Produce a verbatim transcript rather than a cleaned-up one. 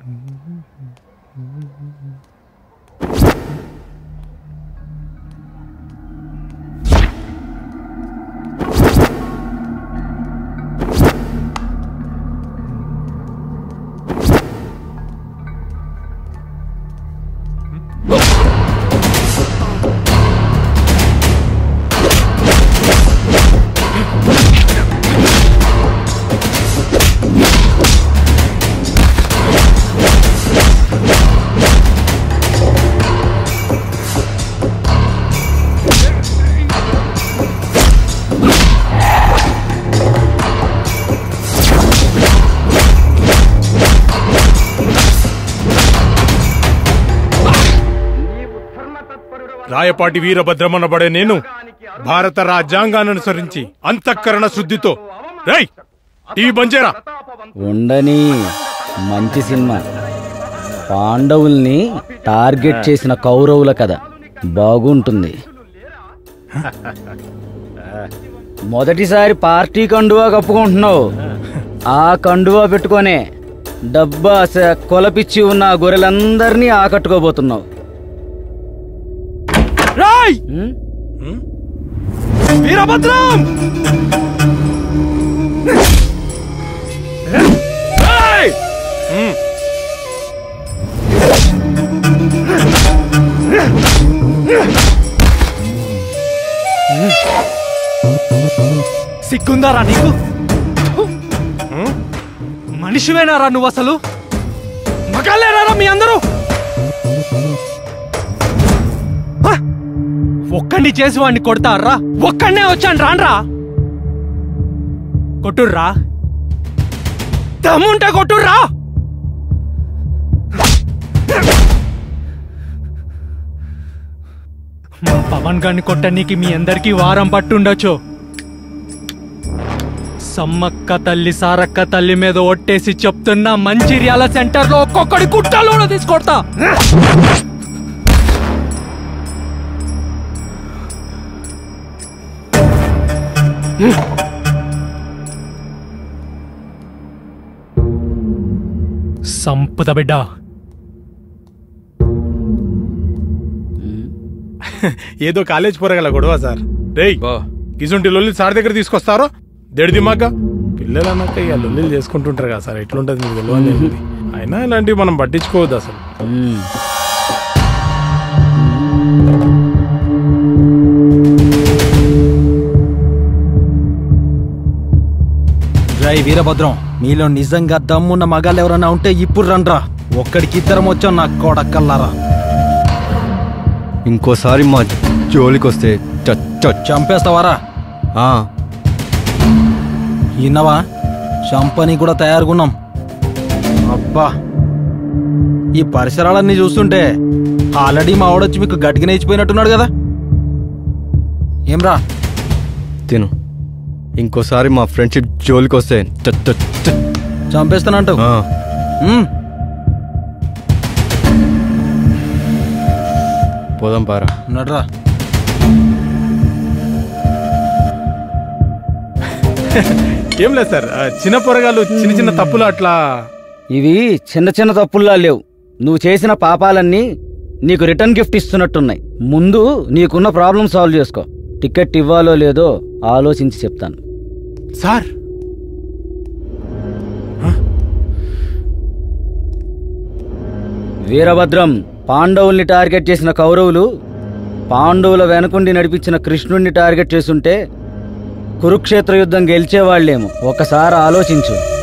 రాయపాటి వీరభద్రమనబడే నేను భారత రాజ్యాంగాన్ని అనుసరించి అంతఃకరణ శుద్ధితో రై టీవీ బంచేరా ఉండని మంచి సినిమా. పాండవుల్ని టార్గెట్ చేసిన కౌరవుల కథ బాగుంటుంది. మొదటిసారి పార్టీ కండువా కప్పుకుంటున్నావు. ఆ కండువా పెట్టుకొనే డబ్బా కొలపిచ్చి ఉన్న గొర్రెలందరినీ ఆకట్టుకోబోతున్నావు. వీరభద్రం సిగ్గుందారా నీకు? మనిషివేనారా నువ్వు? అసలు మగాళ్ళేనారా మీ అందరూ? ఒక్కడిని చేసి వాడిని కొడతారా? ఒక్కడనే వచ్చాను రాన్రా. కొట్టుర్రా, దమ్ముంటే కొట్టుర్రా. మా పవన్ గారిని కొట్టనీకి మీ అందరికీ వారం పట్టుండొచ్చు. సమ్మక్క తల్లి సారక్క తల్లి మీద ఒట్టేసి చెప్తున్నా, మంచిర్యాల సెంటర్ లో ఒక్కొక్కడి కుట్టాలో తీసుకొడతా. సంపద బిడ్డ. ఏదో కాలేజ్ పోరగల గొడవ సార్. రేయ్ గిజుంటి లొల్లి సార్ దగ్గర తీసుకొస్తారో దేడిది మాక పిల్లలు అన్నాక ఇక లొల్లిలు చేసుకుంటుంటారు కదా సార్. ఎట్లుంటది మీకు తెలియదు. అయినా ఇలాంటివి మనం పట్టించుకోవద్దు అసలు. జై వీరభద్రం, మీలో నిజంగా దమ్మున్న మగాళ్ళు ఎవరన్నా ఉంటే ఇప్పుడు రండ్రా. ఒక్కడికి ఇద్దరం వచ్చాం నా కోడక్కల్లారా. ఇంకోసారి మా జోలికొస్తే చంపేస్తావారా? ఇన్నవా? చంపని కూడా తయారుగున్నాం. అబ్బా, ఈ పరిసరాలన్నీ చూస్తుంటే ఆల్రెడీ మా వాడొచ్చి మీకు గట్టిగా నేర్చిపోయినట్టున్నాడు కదా. ఏమ్రా తిను. ఇంకోసారి మా ఫ్రెండ్షిప్ జోలికొస్తే చంపేస్తానంటావు? పోదాం పారా. నడ్రా. ఏం లేదు సార్, చిన్న పొరగాలు చిన్న చిన్న తప్పులు అట్లా. ఇవి చిన్న చిన్న తప్పుల్లా లేవు. నువ్వు చేసిన పాపాలన్నీ నీకు రిటర్న్ గిఫ్ట్ ఇస్తున్నట్టున్నాయి. ముందు నీకున్న ప్రాబ్లం సాల్వ్ చేసుకో. టికెట్ ఇవ్వాలో లేదో ఆలోచించి చెప్తాను. సార్ వీరభద్రం, పాండవుల్ని టార్గెట్ చేసిన కౌరవులు పాండవుల వెనకుండి నడిపించిన కృష్ణుణ్ణి టార్గెట్ చేసుంటే కురుక్షేత్ర యుద్ధం గెలిచేవాళ్లేమో. ఒకసారి ఆలోచించు.